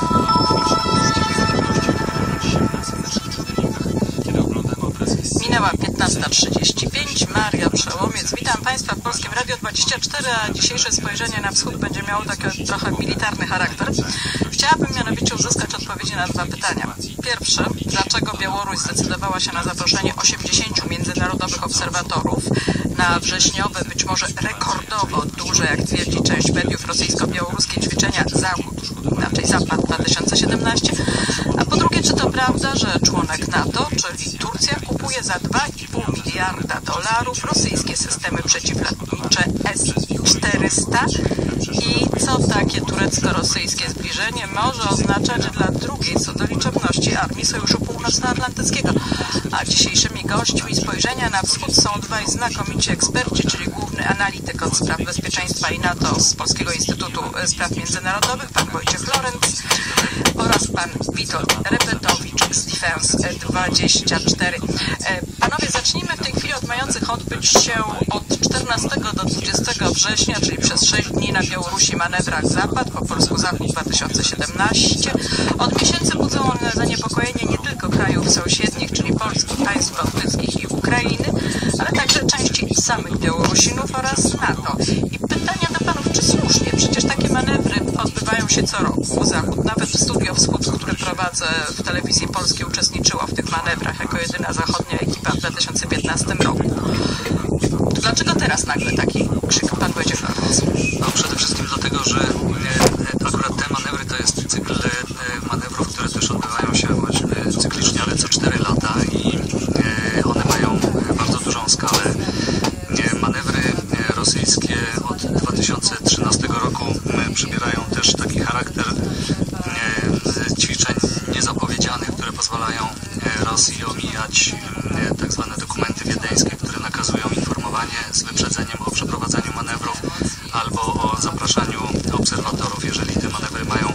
Minęła piętnasta trzydzieści pięć. Maria Przełomiec. Witam Państwa w Polskim Radio dwadzieścia cztery, a dzisiejsze spojrzenie na wschód będzie miało taki trochę militarny charakter. Chciałabym mianowicie uzyskać odpowiedzi na dwa pytania. Pierwsze, dlaczego Białoruś zdecydowała się na zaproszenie osiemdziesięciu międzynarodowych obserwatorów na wrześniowe, być może rekordowo duże, jak twierdzi część mediów, rosyjsko-białoruskie ćwiczenia Zachód, inaczej Zapad dwa tysiące siedemnaście, a po drugie, czy to prawda, że członek NATO, czyli Turcja, kupuje za dwa i pół miliarda dolarów rosyjskie systemy przeciwlotnicze S czterysta i co takie turecko-rosyjskie zbliżenie może oznaczać dla drugiej co do liczebności rosyjskiej armii Sojuszu Północnoatlantyckiego. A dzisiejszymi gośćmi spojrzenia na wschód są dwaj znakomici eksperci, czyli główny analityk od spraw bezpieczeństwa i NATO z Polskiego Instytutu Spraw Międzynarodowych, pan Wojciech Lorenz, oraz pan Witold Repetowicz z Defense dwadzieścia cztery. Panowie, zacznijmy w tej chwili od mających odbyć się od czternastego do dwudziestego września, czyli przez sześć dni na Białorusi manewrach Zapad, po polsku Zachód dwa tysiące siedemnaście. Od miesięcy budzą one zaniepokojenie nie tylko krajów sąsiednich, czyli Polski, państw bałtyckich i Ukrainy, ale także części samych Białorusinów oraz NATO. I pytania do panów, czy słusznie? Przecież takie manewry odbywają się co roku. Zachód, nawet Studio Wschód, które prowadzę w telewizji polskiej, uczestniczyło w tych manewrach jako jedyna zachodnia ekipa w dwa tysiące piętnastym roku. Dlaczego teraz nagle taki krzyk? Pan Wojciech Lorenz. No, przede wszystkim dlatego, że e, akurat te manewry to jest cykl e, manewrów, które też odbywają się e, cyklicznie, ale co cztery lata i e, one mają bardzo dużą skalę. E, manewry e, rosyjskie od dwa tysiące trzynastego roku e, przybierają też taki charakter e, ćwiczeń niezapowiedzianych, które pozwalają e, Rosji omijać e, tak zwane dokumenty wiedeńskie, które nakazują informowanie z wyprzedzeniem o przeprowadzeniu manewrów albo o zapraszaniu obserwatorów, jeżeli te manewry mają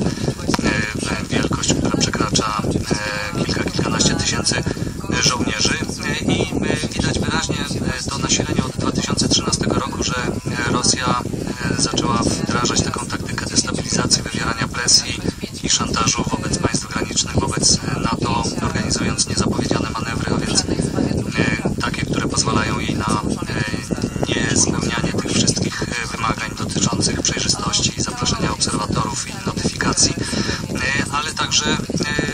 e, wielkość, która przekracza e, kilka, kilkanaście tysięcy żołnierzy. E, I e, widać wyraźnie e, to nasilenie od dwa tysiące trzynastego roku, że e, Rosja e, zaczęła wdrażać taką taktykę destabilizacji, wywierania presji i szantażu wobec państw granicznych, wobec NATO, organizując niezapowiedziane manewry, a więc e, takie, które pozwalają jej na e, niespełnianie tych wszystkich e, wymagań dotyczących przejrzystości, zapraszania obserwatorów i notyfikacji, e, ale także, e,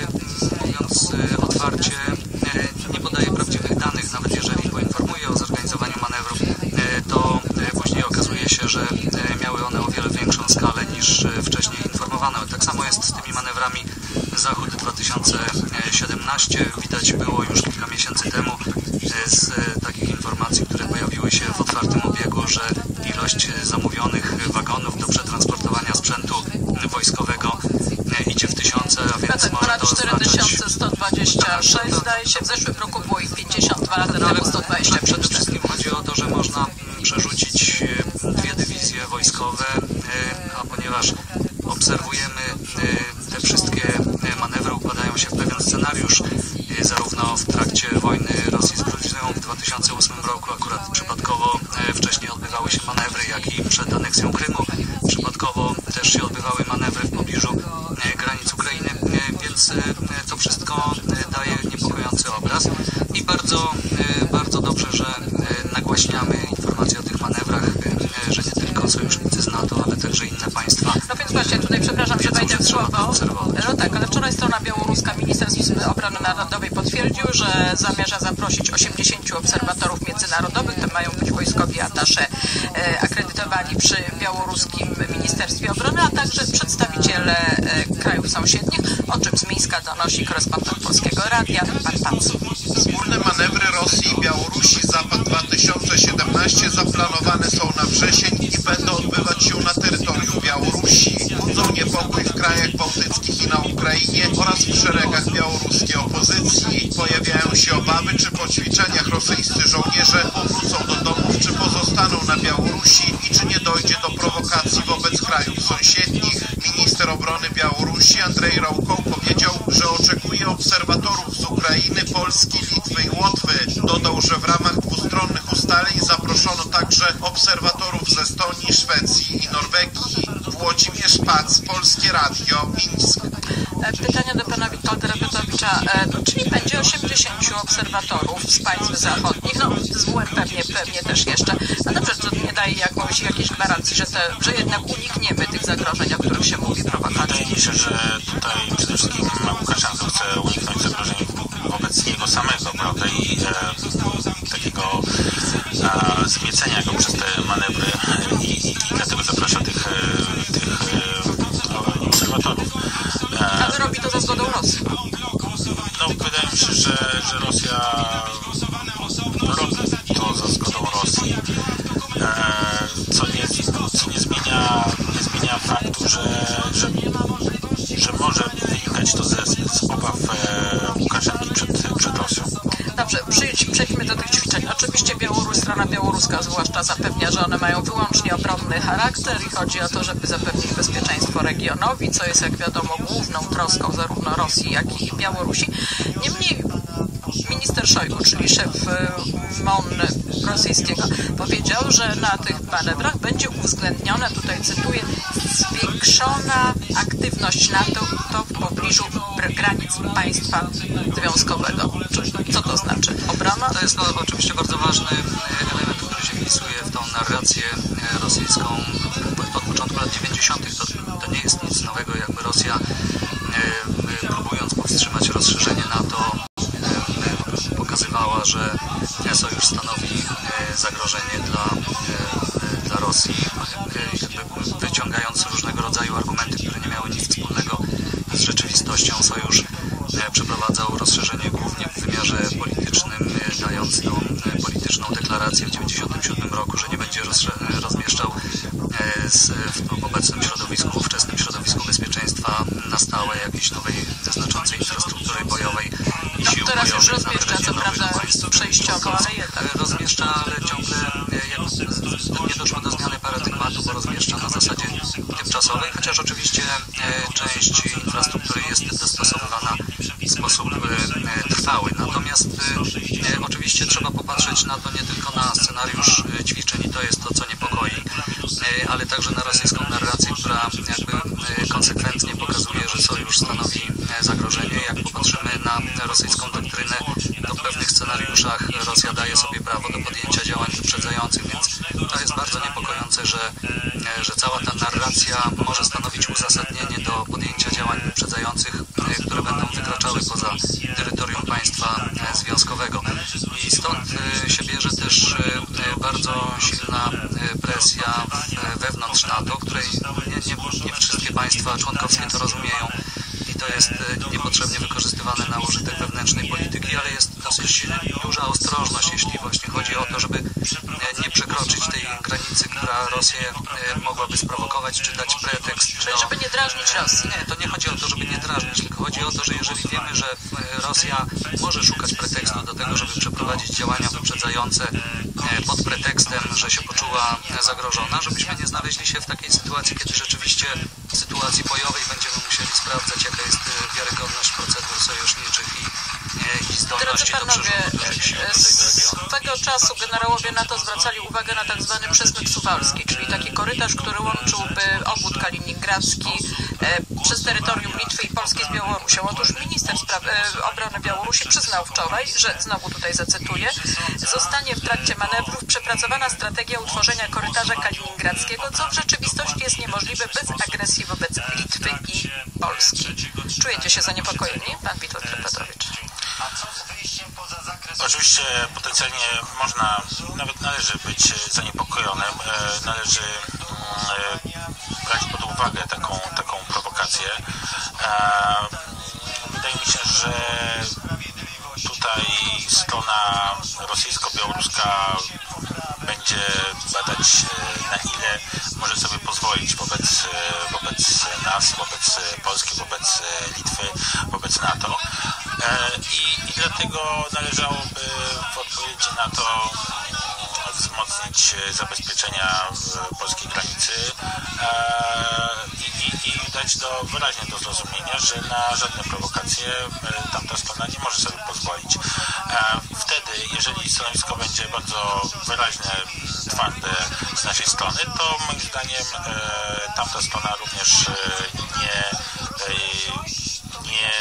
mówiąc e, otwarcie, e, nie podaje prawdziwych danych, nawet jeżeli poinformuje o zorganizowaniu manewrów, e, to e, później okazuje się, że e, miały one o wiele większą skalę niż e, wcześniej informowano. Tak samo jest z tymi manewrami Zachód dwa tysiące siedemnaście. Widać było już kilka miesięcy temu z takich informacji, które pojawiły się w otwartym obiegu, że ilość zamówionych wagonów do przetransportowania sprzętu wojskowego idzie w tysiące, a więc tak, może to cztery tysiące sto dwadzieścia sześć, zdaje się, w zeszłym roku było ich pięćdziesiąt dwa, lata temu sto dwadzieścia pięć. Przede wszystkim chodzi o to, że można przerzucić dwie dywizje wojskowe, a ponieważ obserwujemy te wszystkie manewry, układają się w pewien scenariusz, zarówno w trakcie wojny Rosji z Gruzją w dwa tysiące ósmym roku, akurat przypadkowo wcześniej odbywały się manewry, jak i przed aneksją Krymu, przypadkowo też się odbywały manewry w pobliżu granic Ukrainy, więc to wszystko daje niepokojący obraz i bardzo, bardzo dobrze, że nagłaśniamy informacje o tych manewrach, że nie tylko sojusznicy z NATO, ale także inne państwa. No więc właśnie, tutaj przepraszam, że wejdę w słowo. No tak, ale wczoraj strona białoruska, Ministerstwo Obrony Narodowej potwierdził, że zamierza zaprosić osiemdziesięciu obserwatorów międzynarodowych, to mają być wojskowi atasze e, akredytowani przy białoruskim Ministerstwie Obrony, a także przedstawiciele e, krajów sąsiednich, o czym z Mińska donosi korespondent Polskiego Radia, pan Pac. Wspólne manewry Rosji i Białorusi Zapad dwa tysiące siedemnaście zaplanowane są na wrzesień i będą odbywać się na terytorium Białorusi. Budzą niepokój w krajach bałtyckich i na Ukrainie oraz w szeregach białoruskiej opozycji. Pojawiają się obawy, czy po ćwiczeniach rosyjscy żołnierze powrócą do domów, czy pozostaną na Białorusi i czy nie dojdzie do prowokacji wobec krajów sąsiednich. Minister obrony Białorusi Andrzej Raukow powiedział, że oczekuje obserwatorów z Ukrainy, Polski, Litwy i Łotwy. Dodał, że w ramach dwustronnych ustaleń zaproszono także obserwatorów ze Estonii, Szwecji i Norwegii. Włodzimierz Pac, Polskie Radio, Mińsk. Pytanie do pana Witolda Repetowicza, czyli będzie osiemdziesięciu obserwatorów z państw zachodnich, no z W N pewnie, pewnie też jeszcze. No dobrze, to nie daje jakąś, jakiejś gwarancji, że, te, że jednak unikniemy tych zagrożeń, o których się mówi, prowokacji. Wydaje mi się, że tutaj przede wszystkim Łukaszenko chce uniknąć zagrożeń wobec niego samego, prawda, i e, takiego e, zmiecenia go przez te manewry i, i, i dlatego zaprasza tych, e, tych e, obserwatorów. E, Ale robi to za zgodą Rosji. No, wydaje mi się, że, że Rosja robi to za zgodą Rosji, e, co, nie, co nie zmienia, nie zmienia faktu, że, że, że może wynikać to ze, z obaw e, zwłaszcza zapewnia, że one mają wyłącznie obronny charakter i chodzi o to, żeby zapewnić bezpieczeństwo regionowi, co jest, jak wiadomo, główną troską zarówno Rosji, jak i Białorusi. Niemniej minister Szojgu, czyli szef M O N rosyjskiego, powiedział, że na tych manewrach będzie uwzględniona, tutaj cytuję, zwiększona aktywność NATO to w pobliżu granic państwa związkowego. Co to znaczy? Obrona? To jest no, oczywiście bardzo ważny element, który się wpisuje w tą narrację rosyjską od początku lat dziewięćdziesiątych. To, to nie jest nic nowego, jakby Rosja próbując powstrzymać rozszerzenie NATO pokazywała, że sojusz stanowi zagrożenie dla, dla Rosji, jakby wyciągając różnego rodzaju argumenty, które nie miały nic wspólnego z rzeczywistością. Sojusz przeprowadzał rozszerzenie głównie w wymiarze politycznym, dając tą polityczną deklarację w dziewięćdziesiątym siódmym roku, że nie będzie rozmieszczał w obecnym środowisku, ówczesnym środowisku bezpieczeństwa na stałe jakiejś nowej, znaczącej infrastruktury bojowej i no, sił teraz bojowych. już rozmieszcza, co prawda przejściowo, ale jednak. Rozmieszcza, ale ciągle nie doszło do zmiany paradygmatu, bo rozmieszcza na zasadzie tymczasowej, chociaż oczywiście część infrastruktury jest dostosowywana w sposób trwały. Natomiast oczywiście trzeba popatrzeć na to nie tylko na scenariusz ćwiczeń i to jest to, co niepokoi, ale także na rosyjską narrację, która jakby konsekwentnie pokazuje, że sojusz stanowi zagrożenie. Jak popatrzymy na rosyjską doktrynę, to w pewnych scenariuszach Rosja daje sobie prawo do podjęcia działań wyprzedzających, więc to jest bardzo niepokojące, że, że cała ta narracja może stanowić uzasadnienie do podjęcia działań wyprzedzających, które będą wykraczały poza terytorium państwa związkowego. I stąd się bierze też bardzo silna presja wewnątrz NATO, której nie, nie, nie wszystkie państwa członkowskie to rozumieją. I to jest niepotrzebnie wykorzystywane na użytek wewnętrznej polityki, ale jest dosyć duża ostrożność, jeśli właśnie chodzi o to, żeby nie przekroczyć tej granicy, która Rosję mogłaby sprowokować, czy dać pretekst. Czyli do... żeby nie drażnić Rosji. Nie, to nie chodzi o to, żeby nie drażnić, tylko chodzi o to, że jeżeli wiemy, że Rosja może szukać pretekstu do tego, żeby przeprowadzić działania wyprzedzające pod pretekstem, że się poczuła zagrożona, żebyśmy nie znaleźli się w takiej sytuacji, kiedy rzeczywiście w sytuacji bojowej będziemy musieli sprawdzać, jaka jest wiarygodność procedur sojuszniczych i, i zdolności do przerzutu dużych sił do tego regionu. Z tego czasu generałowie NATO zwracali uwagę na tak zwany przesmyk suwalski, czyli taki korytarz, który łączyłby obwód kaliningradzki e, przez terytorium Litwy i Polski z Białorusią. Otóż minister spraw, e, obrony Białorusi przyznał wczoraj, że, znowu tutaj zacytuję, zostanie w trakcie manewrów przepracowana strategia utworzenia korytarza kaliningradzkiego, co w rzeczywistości jest niemożliwe bez agresji wobec Litwy i Polski. Czujecie się zaniepokojeni, pan Witold Trepetowicz? Oczywiście potencjalnie można, nawet należy być zaniepokojonym, należy brać pod uwagę taką, taką prowokację. Wydaje mi się, że tutaj strona rosyjsko-białoruska będzie badać, na ile może sobie pozwolić wobec, wobec nas, wobec Polski, wobec Litwy, wobec NATO. I, i dlatego należałoby w odpowiedzi na to wzmocnić zabezpieczenia polskiej granicy i, i, i dać do, wyraźnie do zrozumienia, że na żadne prowokacje tamta strona nie może sobie pozwolić. Wtedy, jeżeli stanowisko będzie bardzo wyraźne, twarde z naszej strony, to moim zdaniem tamta strona również nie, nie,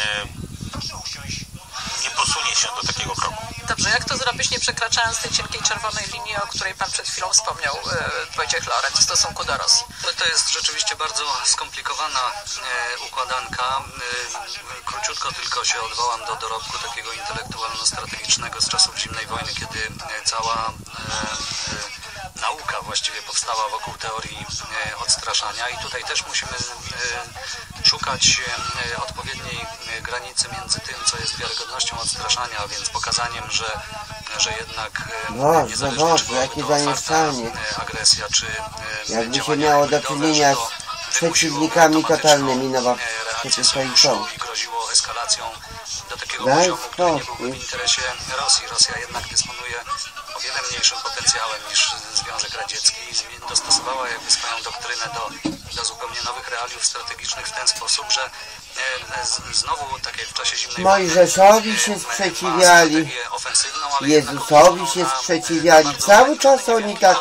nie posunie się do takiego kroku. Dobrze, jak to zrobić, nie przekraczając tej cienkiej czerwonej linii, o której pan przed chwilą wspomniał, e, Wojciech Lorenz, w stosunku do Rosji? To, to jest rzeczywiście bardzo skomplikowana e, układanka. E, króciutko tylko się odwołam do dorobku takiego intelektualno-strategicznego z czasów zimnej wojny, kiedy e, cała e, e, nauka właściwie powstała wokół teorii e, odstraszania i tutaj też musimy e, szukać e, odpowiedniej granicy między tym, co jest wiarygodnością odstraszania, a więc pokazaniem, że, że jednak e, no, niezależnie no, czy byłaby jakie to otwarta agresja, czy e, jakby się miało do czynienia z przeciwnikami totalnymi, no bo przecież to i są. I groziło eskalacją do takiego Daj poziomu, który nie spokój. byłby w interesie Rosji. Rosja jednak dysponuje o wiele mniejszym potencjałem niż Związek Radziecki i dostosowała jakby swoją doktrynę do, do zupełnie nowych realiów strategicznych w ten sposób, że znowu, tak jak w czasie zimnej wojny, Mojżeszowi się sprzeciwiali, Jezusowi się sprzeciwiali, cały czas oni tak,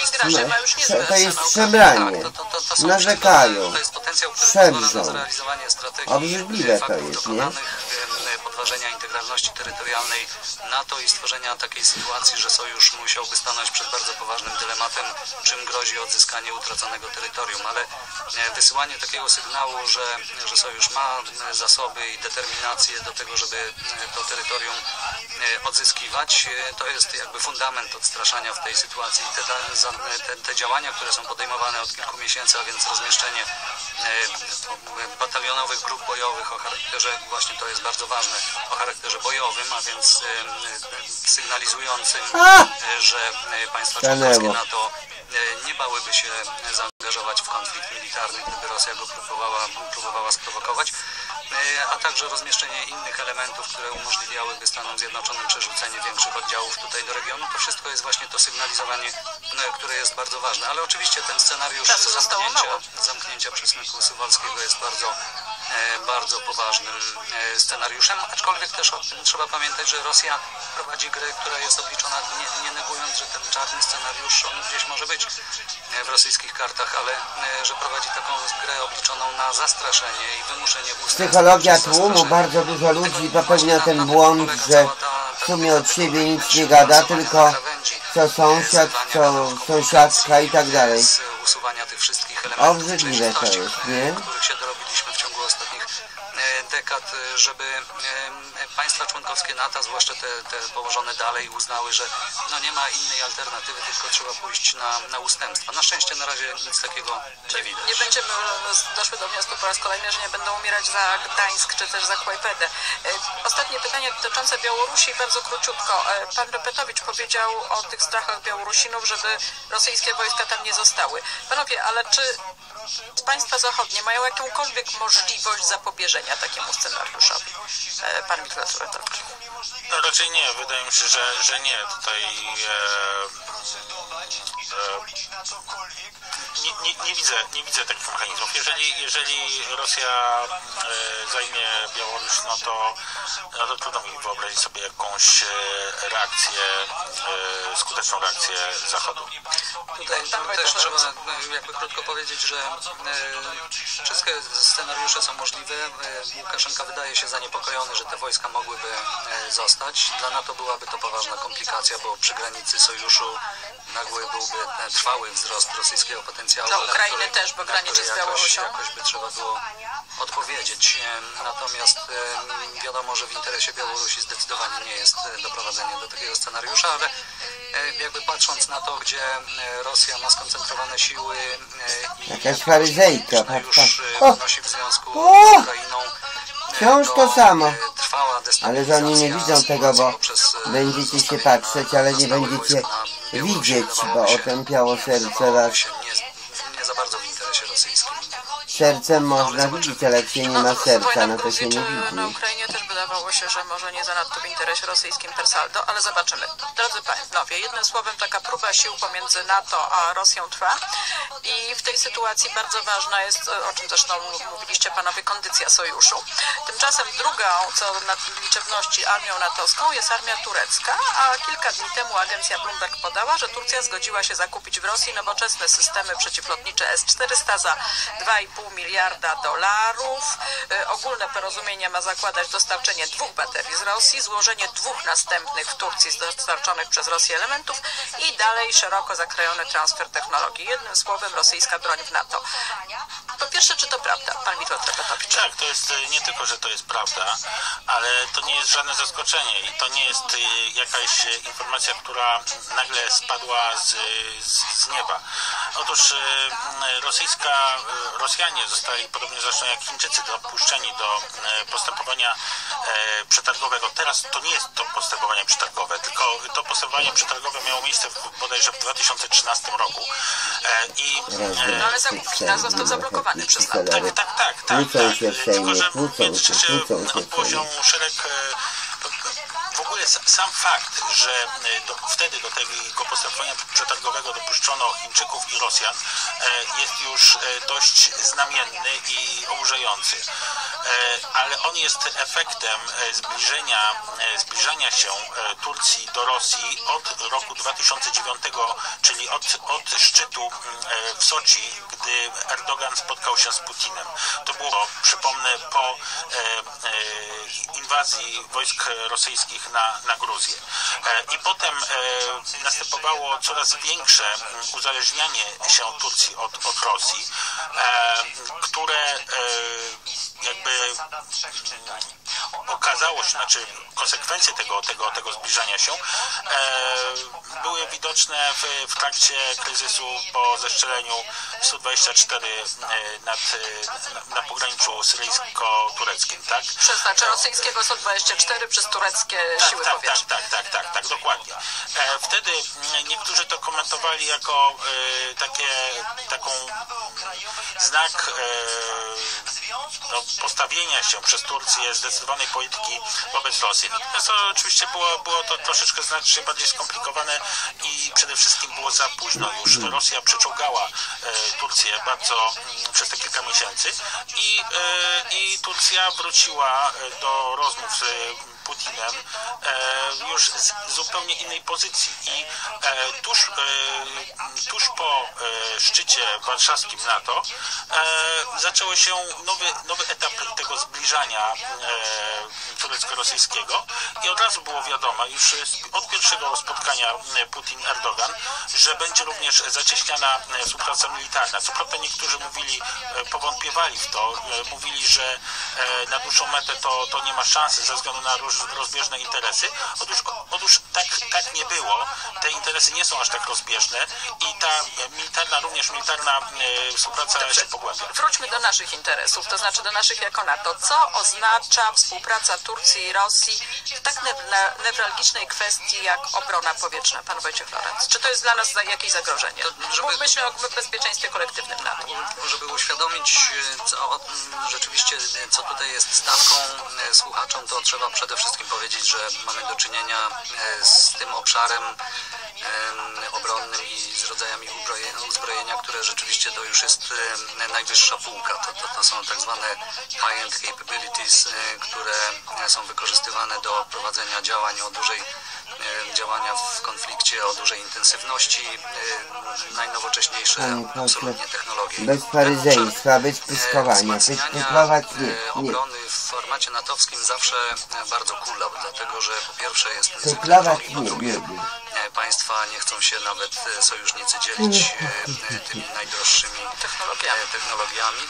to jest szemranie, narzekają, szemrzą, obrzydliwe to jest, nie? Podważenia integralności terytorialnej NATO i stworzenia takiej sytuacji, że sojusz musiałby stanąć przed bardzo poważnym dylematem, czym grozi odzyskanie utraconego terytorium, ale wysyłanie takiego sygnału, że, że sojusz ma zasoby i determinację do tego, żeby to terytorium odzyskiwać, to jest jakby fundament odstraszania w tej sytuacji. Te, te, te działania, które są podejmowane od kilku miesięcy, a więc rozmieszczenie batalionowych grup bojowych o charakterze, właśnie to jest bardzo ważne, o charakterze bojowym, a więc sygnalizującym, że państwa członkowskie NATO nie bałyby się zaangażować w konflikt militarny, gdyby Rosja go próbowała, próbowała sprowokować, a także rozmieszczenie innych elementów, które umożliwiałyby Stanom Zjednoczonym przerzucenie większych oddziałów tutaj do regionu. To wszystko jest właśnie to sygnalizowanie, które jest bardzo ważne. Ale oczywiście ten scenariusz zamknięcia, zamknięcia przesmyku suwalskiego jest bardzo, bardzo poważnym scenariuszem, aczkolwiek też o tym trzeba pamiętać, że Rosja prowadzi grę, która jest obliczona, nie, nie negując, że ten czarny scenariusz on gdzieś może być w rosyjskich kartach, ale że prowadzi taką grę obliczoną na zastraszenie i wymuszenie ustępstw. Psychologia tłumu, bardzo dużo ludzi popełnia ten błąd, że w sumie od siebie nic nie gada, tylko co sąsiad, co sąsiadka i tak dalej. Usuwania tych wszystkich elementów, obrzydliwe to jest, nie? których się dorobiliśmy w ciągu ostatnich dekad, żeby państwa członkowskie NATO, zwłaszcza te, te położone dalej, uznały, że no nie ma innej alternatywy, tylko trzeba pójść na, na ustępstwa. Na szczęście na razie nic takiego nie widać. Nie będziemy doszły do wniosku po raz kolejny, że nie będą umierać za Gdańsk czy też za Kłajpedę. Ostatnie pytanie dotyczące Białorusi, bardzo króciutko. Pan Repetowicz powiedział o tych strachach Białorusinów, żeby rosyjskie wojska tam nie zostały. Panowie, ale czy państwa zachodnie mają jakąkolwiek możliwość zapobieżenia takiemu scenariuszowi? Pan Witold Repetowicz. No raczej nie, wydaje mi się, że, że nie. Tutaj e, e, nie, nie, nie, widzę, nie widzę takich mechanizmów. Jeżeli, jeżeli Rosja e, zajmie Białoruś, no to, no to trudno mi wyobrazić sobie jakąś reakcję, e, skuteczną reakcję Zachodu. Tutaj też trzeba jakby krótko powiedzieć, że e, wszystkie scenariusze są możliwe. E, Łukaszenka wydaje się zaniepokojony, że te wojska mogłyby e, zostać. Dla NATO byłaby to poważna komplikacja, bo przy granicy sojuszu nagły byłby trwały wzrost rosyjskiego potencjału. Dla Ukrainy też, bo graniczy z Białorusią. Jakoś, jakoś by trzeba było odpowiedzieć. Natomiast e, wiadomo, że w interesie Białorusi zdecydowanie nie jest doprowadzenie do takiego scenariusza, ale e, jakby patrząc na to, gdzie Rosja ma skoncentrowane siły e, i jakaś faryzejka, już ponosi w związku z Ukrainą, wciąż to samo, ale że oni nie widzą tego, bo będziecie się patrzeć, ale nie będziecie widzieć, bo otępiało serce was. Nie za bardzo w interesie rosyjskim. Sercem można widzieć, ale jak się nie ma serca, no to się nie widzi. Na Ukrainie też wydawało się, że może nie zanadto w interesie rosyjskim per saldo, ale zobaczymy. Drodzy panowie, jednym słowem taka próba sił pomiędzy NATO a Rosją trwa i w tej sytuacji bardzo ważna jest, o czym zresztą mówiliście panowie, kondycja sojuszu. Tymczasem drugą, co na liczebności armią natowską jest armia turecka, a kilka dni temu agencja Bloomberg podała, że Turcja zgodziła się zakupić w Rosji nowoczesne systemy przeciwlotnicze S czterysta za dwa i pół miliarda dolarów. E, ogólne porozumienie ma zakładać dostarczenie dwóch baterii z Rosji, złożenie dwóch następnych w Turcji z dostarczonych przez Rosję elementów i dalej szeroko zakrojony transfer technologii. Jednym słowem rosyjska broń w NATO. Po pierwsze, czy to prawda, pan Witold Repetowicz? Tak, to jest nie tylko, że to jest prawda, ale to nie jest żadne zaskoczenie i to nie jest jakaś informacja, która nagle spadła z, z, z nieba. Otóż rosyjska, Rosjanie zostali, podobnie zresztą jak Chińczycy, dopuszczeni do postępowania przetargowego. Teraz to nie jest to postępowanie przetargowe, tylko to postępowanie przetargowe miało miejsce w, bodajże w dwa tysiące trzynastym roku. I, no ale zakup został zablokowany przez NATO. Tak, tak, tak, tak, tak. Tylko że w międzyczasie odbyło się szereg w ogóle sam fakt, że do, wtedy do tego postępowania przetargowego dopuszczono Chińczyków i Rosjan, jest już dość znamienny i oburzający. Ale on jest efektem zbliżenia, zbliżania się Turcji do Rosji od roku dwa tysiące dziewiątego, czyli od, od szczytu w Soczi, gdy Erdogan spotkał się z Putinem. To było, przypomnę, po inwazji wojsk rosyjskich na, na Gruzję. I potem następowało coraz większe uzależnianie się Turcji od, od Rosji, które jakby okazało się, znaczy konsekwencje tego, tego, tego zbliżania się były widoczne w, w trakcie kryzysu po zestrzeleniu stu dwudziestu czterech nad, na pograniczu syryjsko-tureckim, tak? Przez znaczy rosyjskiego stu dwudziestu czterech przez tureckie tak, siły tak, powietrzne. Tak, tak, tak, tak, tak, dokładnie. Wtedy niektórzy to komentowali jako takie, taką znak no, postawienia się przez Turcję zdecydowanej polityki wobec Rosji. Natomiast to oczywiście było, było to troszeczkę znacznie bardziej skomplikowane i przede wszystkim było za późno już. Rosja przeczołgała Turcję bardzo przez te kilka miesięcy i, i Turcja wróciła do rozmów z Putinem e, już z zupełnie innej pozycji i e, tuż, e, tuż po e, szczycie warszawskim NATO e, zaczęło się nowy, nowy etap tego zbliżania e, turecko-rosyjskiego i od razu było wiadomo już od pierwszego spotkania Putin-Erdogan, że będzie również zacieśniana współpraca militarna. Co prawda niektórzy mówili, powątpiewali w to, mówili, że na dłuższą metę to, to nie ma szansy ze względu na róż, rozbieżne interesy. Otóż, otóż tak, tak nie było. Te interesy nie są aż tak rozbieżne i ta militarna, również militarna współpraca Dobrze. się pogłębia. Wróćmy do naszych interesów, to znaczy do naszych jako NATO. Co oznacza współpraca Turcji i Rosji w tak newralgicznej kwestii jak obrona powietrzna, pan Wojciech Lorenz? Czy to jest dla nas jakieś zagrożenie? Żeby... Myślę o bezpieczeństwie kolektywnym NATO. Żeby uświadomić co, rzeczywiście, co tutaj jest stawką słuchaczom, to trzeba przede wszystkim powiedzieć, że mamy do czynienia z tym obszarem obronnym i z rodzajami uzbrojenia, które rzeczywiście to już jest najwyższa półka. To, to, to są tak zwane high-end capabilities, które są wykorzystywane do prowadzenia działań o dużej działania w konflikcie o dużej intensywności, najnowocześniejsze absolutnie technologie. Bez faryzejstwa, bez pyskowania, pyskować nie, nie. Obrony w formacie natowskim zawsze bardzo kulał, dlatego że po pierwsze jest pyskować nie, nie, nie. Państwa nie chcą się nawet sojusznicy dzielić tymi najdroższymi technologiami.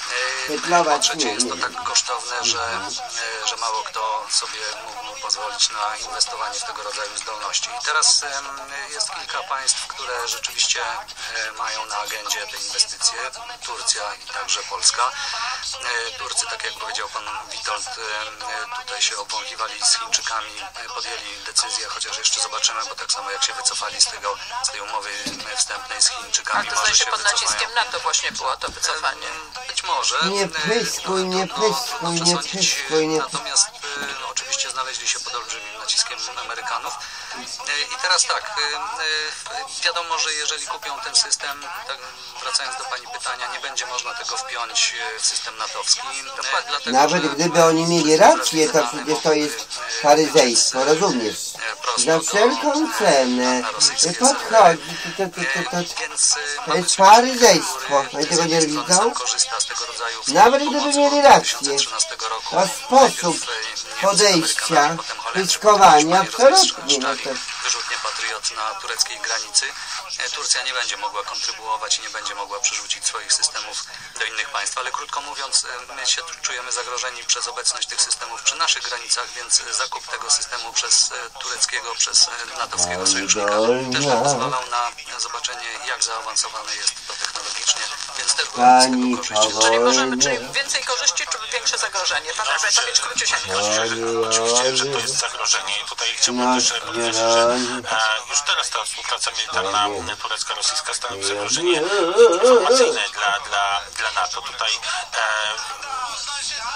Po trzecie jest to tak kosztowne, że, że mało kto sobie mógł pozwolić na inwestowanie w tego rodzaju zdolności. I teraz jest kilka państw, które rzeczywiście mają na agendzie te inwestycje. Turcja i także Polska. Turcy, tak jak powiedział pan Witold, tutaj się obwąchiwali z Chińczykami, podjęli decyzję, chociaż jeszcze zobaczymy, bo tak samo jak się wycofali z, tego, z tej umowy wstępnej z Chińczykami. A to zdaje się pod naciskiem NATO właśnie było to wycofanie. Być może. Nie pyskuj, nie pyskuj, nie pyskuj, nie Natomiast no, oczywiście znaleźli się pod olbrzymim naciskiem Amerykanów. I teraz tak, wiadomo, że jeżeli kupią ten system, tak, wracając do pani pytania, nie będzie można tego wpiąć w system natowski. Dlatego, Nawet że gdyby oni mieli rację, to przecież to jest faryzejstwo, rozumiesz? Za wszelką cenę podchodzi, to, to, to, to, to, to jest faryzejstwo. Oni tego nie widzą? Nawet gdyby mieli rację, to sposób podejścia, pyskowania absolutnie. No to... wyrzutnie Patriot na tureckiej granicy. Turcja nie będzie mogła kontrybuować i nie będzie mogła przerzucić swoich systemów do innych państw, ale krótko mówiąc, my się czujemy zagrożeni przez obecność tych systemów przy naszych granicach, więc zakup tego systemu przez tureckiego, przez natowskiego sojusznika też by pozwalał na zobaczenie, jak zaawansowane jest to technologicznie, więc też były z tego korzyści. Czyli możemy, czyli więcej korzyści, czy większe zagrożenie? Pan Robert, powiedz króciusieńko. Oczywiście, że to jest zagrożenie i tutaj chciałbym też powiedzieć, że już teraz ta współpraca militarna turecko-rosyjska stanowi zagrożenie informacyjne dla, dla, dla NATO. Tutaj e,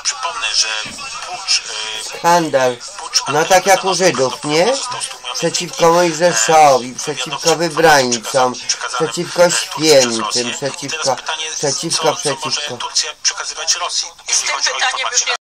Przypomnę, że pucz, Skandal. No tak jak u Żydów, nie? Przeciwko Mojżeszowi, przeciwko wybrańcom, przeciwko świętym, przeciwko, przeciwko, przeciwko. Turcja przekazywać Rosji. Z tym pytaniem już nie